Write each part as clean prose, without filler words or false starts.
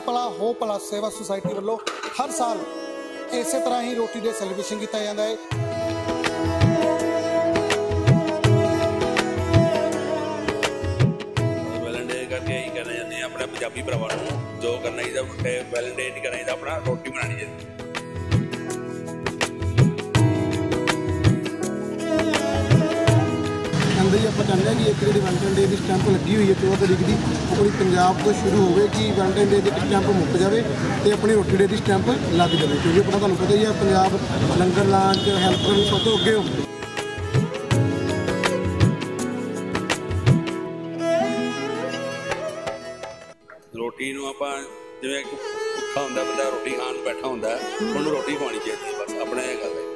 भला हो भला सेवा सोसाइटी वालों हर साल इस तरह ही रोटी डे सैलीब्रेशन किया जाता है। अपने पंजाबी भरावां नूं जो करना चाहिए वैलेंटाइन डे नहीं करना चाहिए, अपना रोटी बनानी चाहिए। कहते जी आप चाहते हैं कि एक जी वैलेंटाइन डे की स्टैंप लगी हुई है 14 तारीख की पूरी पंजाब तो शुरू हो कि वैलेंटाइन डे की स्टैंप मुक जाए तो अपनी रोटी डे की स्टैंप लग जाए, क्योंकि अपना तुहानूं पता ही है पंजाब लंगर लाण च हैल्पर सब तो अगे होंगे। रोटी नूं आपां जिवें भुखा हुंदा बंदा रोटी खाण नूं बैठा हुंदा उहनूं रोटी खवानी चाहिए, बस अपने गल है।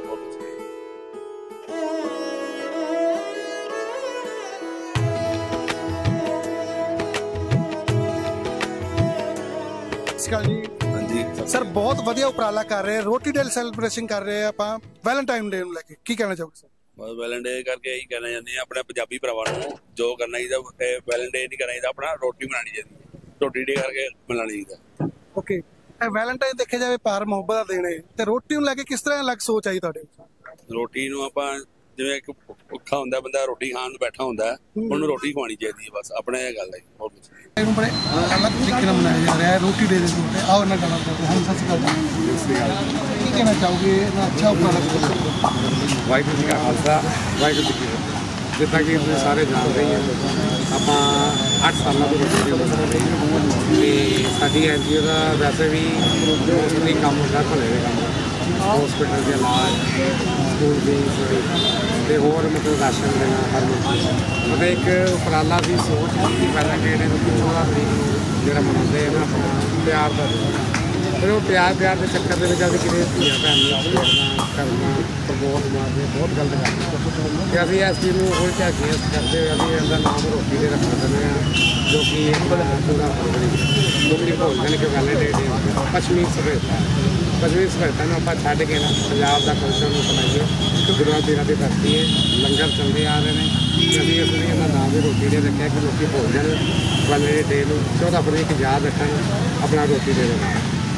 जी हाँ जी सर, बहुत वधिया उपराला कर रहे हैं, रोटी डे सैलीब्रेशन कर रहे हैं आप वैलेंटाइन डे नूं लैके की कहना चाहोगे सर? बस वैलेंटाइन डे करके यही कहना चाहते हैं अपने पंजाबी भरावां नूं जो करना चाहिए वैलेंटाइन डे नहीं करना चाहिए, अपना रोटी बनानी चाहिए, रोटी डे करके मनाना चाहिए। ओके, वैलेंटाइन देखे जाए प्यार मुहब्बत का दिन है ते रोटी नूं लैके किस तरह अलग सोच आई तुहाडे? रोटी नूं आपां जिवें भुखा हुंदा बंदा रोटी खाण नूं बैठा हुंदा उहनूं रोटी खवानी चाहिए, बस अपने गल है। और कुछ ਇਹਨੂੰ ਬੜੇ ਅਲੱਗ ਤਰੀਕੇ ਨਾਲ ਮਨਾਇਆ ਜਾ ਰਿਹਾ ਹੈ ਰੋਟੀ ਡੇ ਦੇ ਉੱਤੇ। ਆਓ ਨਾ ਗੱਲ ਕਰਦੇ ਹਾਂ। ਸਤਿ ਸ਼੍ਰੀ ਅਕਾਲ ਜੀ, ਕੀ ਕਹਿਣਾ ਚਾਹੋਗੇ ਨਾ ਅੱਛਾ ਉਪਰਾਲਾ ਕਰੋ? ਵਾਹਿਗੁਰੂ ਜੀ ਕਾ ਖਾਲਸਾ ਵਾਹਿਗੁਰੂ ਜੀ ਕੀ ਫਤਿਹ। ਜਿੱਦਾਂ ਕਿ ਤੁਸੀਂ ਸਾਰੇ ਜਾਣਦੇ ਹੀ ਹੋ ਆਪਾਂ 8 ਸਾਲਾਂ ਤੋਂ ਰੋਟੀ ਡੇ ਮਨਾ ਰਹੇ ਹਾਂ ਤੇ ਸਾਡੀ NGO ਦਾ ਵੈਸੇ ਵੀ ਮੋਸਟਲੀ ਕੰਮ ਹੁੰਦਾ ਭਲੇ ਦੇ ਕੰਮ, ਹਸਪੀਟਲ ਦੇ ਇਲਾਜ, ਸਕੂਲ ਦੀ ਤੇ ਹੋਰ ਮਤਲਬ ਰਾਸ਼ਨ ਦੇਣਾ ਹਰ ਮਤਲਬ ਇੱਕ ਉਪਰਾਲਾ ਦੀ ਸੋਚ ਸੀ ਪਹਿਲਾਂ ਕਿ ਇਹਨੇ 14 ਤਰੀਕ ਨੂੰ ਜਿਹੜਾ ਮਨਾਉਂਦੇ ਆ ਨਾ ਆਪਣਾ ਪਿਆਰ ਦਾ ਦਿਨ, ਫਿਰ ਉਹ ਪਿਆਰ ਦੇ ਚੱਕਰ ਦੇ ਵਿੱਚ ਅਸੀਂ ਕਿਤੇ ਧੀਆਂ ਭੈਣ ਨੂੰ ਛੇੜਨਾ ਕਰਨਾ ਪ੍ਰਮੋਟ ਮਾਰਦੇ ਬਹੁਤ ਗਲਤ ਕਰਦੇ ਅਤੇ ਅਸੀਂ ਇਸ ਚੀਜ਼ ਨੂੰ ਉਲਟਾ ਕੇਸ ਕਰਦੇ ਹੋਏ ਅਸੀਂ ਇਹਦਾ ਨਾਮ ਰੋਟੀ ਦੇ ਰੱਖ ਦਿੰਦੇ ਹਾਂ, ਜੋ ਕਿ ਇੱਕ ਪੂਰਾ ਲੋਕੀ ਭੋਜਨ ਕੇ ਵੈਲਿਡੇਟ ਪੱਛਮੀ ਸਭਿਅਤਾ ਨੂੰ ਆਪਾਂ ਛੱਡ ਕੇ ਨਾ ਪੰਜਾਬ ਦਾ ਕਲਚਰ ਨੂੰ ਅਪਣਾਈਏ। ਗੁਰੂਆਂ ਪੀਰਾਂ ਦੀ ਧਰਤੀ ਹੈ, ਲੰਗਰ ਚੱਲਦੇ ਆ ਰਹੇ ਨੇ, ਅਸੀਂ ਇਸ ਲਈ ਇਹਦਾ ਨਾਮ ਵੀ ਰੋਟੀ ਡੇ ਰੱਖਿਆ ਕਿ ਲੋਕੀ ਭੋਜਨ ਵਾਲੇ ਡੇ ਨੂੰ 14 ਤਰੀਕ ਯਾਦ ਰੱਖਣ, ਆਪਣਾ ਰੋਟੀ ਡੇ ਦੇਣਾ।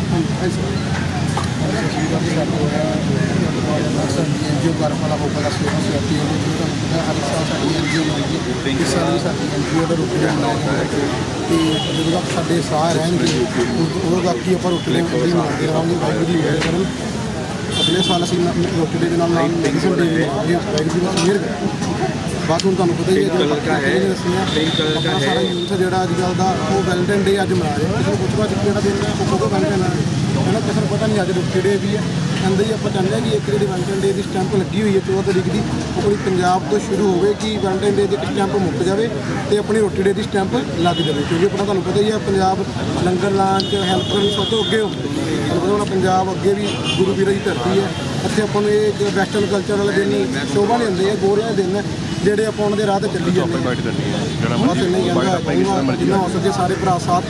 NGO ਕਰ ਵਾਲਾ ਹੋ ਵਾਲਾ ਸੇਵਾ ਸੋਸਾਇਟੀ ਹੈ ਜੋ ਤੁਹਾਨੂੰ ਪਤਾ ਹਰ ਸਾਲ ਸਾਡੀ NGO ਬਣਦੀ ਇਸ ਸਾਲ ਵੀ ਸਾਡੀ NGO ਦਾ ਰੋਟੀ ਡੇ ਮਨਾਇਆ ਜਾਂਦਾ ਅਤੇ ਜਦੋਂ ਤੱਕ ਸਾਡੇ ਸਾਹ ਰਹਿਣਗੇ ਉਦੋਂ ਤੱਕ ਹੀ ਆਪਾਂ ਰੋਟੀ ਡੇ ਮਨਾਉਂਦੇ ਰਹਾਂਗੇ। ਵਾਹਿਗੁਰੂ ਦੀ ਮਿਹਰ ਕਰਨ ਅਗਲੇ ਸਾਲ ਅਸੀਂ ਰੋਟੀ ਡੇ ਦੇ ਨਾਲ ਮੈਡੀਸਨ ਡੇ ਮਨਾਵਾਂਗੇ। ਵਾਹਿਗੁਰੂ ਦੀ ਮਿਹਰ ਬਾਅਦ ਹੁਣ ਤੁਹਾਨੂੰ ਪਤਾ ਹੀ ਹੈ ਆਪਣਾ ਸਾਰਾ ਯੂਥ ਜਿਹੜਾ ਅੱਜ ਕੱਲ੍ਹ ਦਾ ਉਹ ਵੈਲੈਂਟਾਈਨ ਡੇ ਅੱਜ ਮਨਾ ਰਿਹਾ, ਕਿਸੇ ਨੂੰ ਪੁੱਛਣਾ ਜਿਹੜਾ ਦਿਨ ਹੈ ਉਹ ਕਦੋਂ ਵੈਲੈਂਟਾਈਨ ਹੈ ਨਾ, ਕਿਸੇ ਨੂੰ ਪਤਾ ਨਹੀਂ ਅੱਜ ਰੋਟੀ ਡੇ ਵੀ ਹੈ। ਕਹਿੰਦੇ ਜੀ ਆਪਾਂ ਚਾਹੁੰਦੇ ਹਾਂ ਕਿ ਇੱਕ ਜਿਹੜੀ ਵੈਲੈਂਟਾਈਨ ਡੇ ਦੀ ਸਟੈਂਪ ਲੱਗੀ ਹੋਈ ਹੈ 14 ਤਾਰੀਖ ਦੀ ਉਹ ਪੂਰੀ ਪੰਜਾਬ ਤੋਂ ਸ਼ੁਰੂ ਹੋਵੇ ਕਿ ਵੈਲੈਂਟਾਈਨ ਡੇ ਦੀ ਸਟੈਂਪ ਮੁੱਕ ਜਾਵੇ ਤੇ ਆਪਣੀ ਰੋਟੀ ਡੇ ਦੀ ਸਟੈਂਪ ਲੱਗ ਜਾਵੇ, ਕਿਉਂਕਿ ਆਪਣਾ ਤੁਹਾਨੂੰ ਪਤਾ ਹੀ ਹੈ ਪੰਜਾਬ ਲੰਗਰ ਲਾਣ 'ਚ ਹੈਲਪਰ ਸਭ ਤੋਂ ਅੱਗੇ ਹੁੰਦੇ। ਤੁਹਾਨੂੰ ਪਤਾ ਹੋਣਾ ਪੰਜਾਬ ਅੱਗੇ ਵੀ ਗੁਰੂ ਪੀਰਾਂ ਦੀ ਧਰਤੀ ਹੈ, ਇੱਥੇ ਆਪਾਂ ਨੂੰ ਇਹ ਵੈਸਟਰਨ ਕਲਚਰ ਵਾਲੇ ਦਿਨ ਹੀ ਸ਼ੋਭਾ ਨਹੀਂ ਹੁੰਦੇ, ਇਹ ਗੋਰਿਆਂ ਦੇ ਦਿਨ ਜਿਹੜੇ ਆਪਾਂ ਉਹਨਾਂ ਦੇ ਰਾਹ 'ਤੇ ਚੱਲੀ ਜਾਂਦੇ ਬਸ ਇੰਨਾ ਹੀ ਕਹਿੰਦਾ ਜਿੰਨਾ ਹੋ ਸਕੇ ਸਾਰੇ ਭਰਾ ਸਾਥ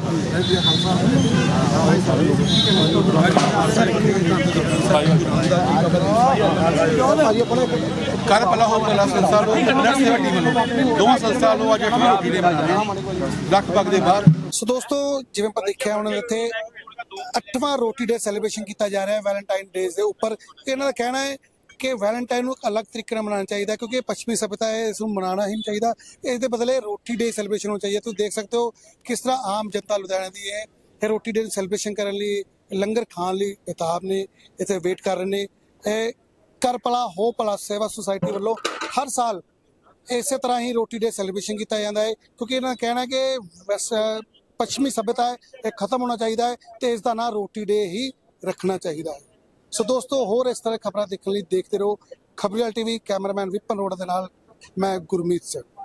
ਕਰ ਭਲਾ ਹੋ ਭਲਾ ਸੰਸਥਾ ਲੋ ਨੈਟ ਸੇਵਾ ਟੀਮ ਵੱਲੋਂ ਦੋਵਾਂ ਸੰਸਥਾ ਲੋ ਅੱਜ ਰੋਟੀ ਡੇ ਮਨਾ ਰਹੇ ਲੱਖ ਪੱਗ ਦੇ ਬਾਹਰ। ਸੋ ਦੋਸਤੋ, ਜਿਵੇਂ ਆਪਾਂ ਦੇਖਿਆ ਉਹਨਾਂ ਦੇ ਇੱਥੇ 8ਵਾਂ ਰੋਟੀ ਡੇ ਸੈਲੀਬ੍ਰੇਸ਼ਨ ਕੀਤਾ ਜਾ ਰਿਹਾ ਹੈ ਵੈਲੈਂਟਾਈਨ ਡੇਜ਼ ਦੇ ਉੱਪਰ। ਇਹਨਾਂ ਦਾ ਕਹਿਣਾ ਹੈ ਕਿ ਵੈਲੈਂਟਾਈਨ ਨੂੰ ਅਲੱਗ ਤਰੀਕੇ ਨਾਲ ਮਨਾਉਣਾ ਚਾਹੀਦਾ ਕਿਉਂਕਿ ਇਹ ਪੱਛਮੀ ਸਭਿਅਤਾ ਹੈ, ਇਸ ਨੂੰ ਮਨਾਉਣਾ ਹੀ ਨਹੀਂ ਚਾਹੀਦਾ, ਇਸ ਦੇ ਬਦਲੇ ਰੋਟੀ ਡੇ ਸੈਲੀਬ੍ਰੇਸ਼ਨ ਹੋਣਾ ਚਾਹੀਦਾ। ਤੁਸੀਂ ਦੇਖ ਸਕਦੇ ਹੋ ਕਿਸ ਤਰ੍ਹਾਂ ਆਮ ਜਨਤਾ ਲੁਧਿਆਣਾ ਦੀ ਹੈ ਇਹ ਰੋਟੀ ਡੇ ਸੈਲੀਬ੍ਰੇਸ਼ਨ ਕਰਨ ਲਈ ਲੰਗਰ ਖਾਣ ਲਈ ਬੇਤਾਬ ਨੇ, ਇੱਥੇ ਵੇਟ ਕਰ ਰਹੇ ਨੇ। ਇਹ ਕਰ ਭਲਾ ਹੋ ਭਲਾ ਸੇਵਾ ਸੁਸਾਇਟੀ ਵੱਲੋਂ ਹਰ ਸਾਲ ਇਸੇ ਤਰ੍ਹਾਂ ਹੀ ਰੋਟੀ ਡੇ ਸੈਲੀਬ੍ਰੇਸ਼ਨ ਕੀਤਾ ਜਾਂਦਾ ਹੈ ਕਿਉਂਕਿ ਇਹਨਾਂ ਦਾ ਕਹਿਣਾ ਕਿ ਬਸ ਪੱਛਮੀ ਸਭਿਅਤਾ ਹੈ ਇਹ ਖਤਮ ਹੋਣਾ ਚਾਹੀਦਾ ਹੈ ਤੇ ਇਸ ਦਾ ਨਾਂ ਰੋਟੀ ਡੇ ਹੀ ਰੱਖਣਾ ਚਾਹੀਦਾ ਹੈ। ਸੋ ਦੋਸਤੋ, ਹੋਰ ਇਸ ਤਰ੍ਹਾਂ ਖਬਰਾਂ ਦੇਖਣ ਲਈ ਦੇਖਦੇ ਰਹੋ ਖਬਰੀਵਾਲ TV। ਕੈਮਰਾਮੈਨ ਵਿਪਨ ਅਰੋੜਾ ਦੇ ਨਾਲ ਮੈਂ ਗੁਰਮੀਤ ਸਿੰਘ।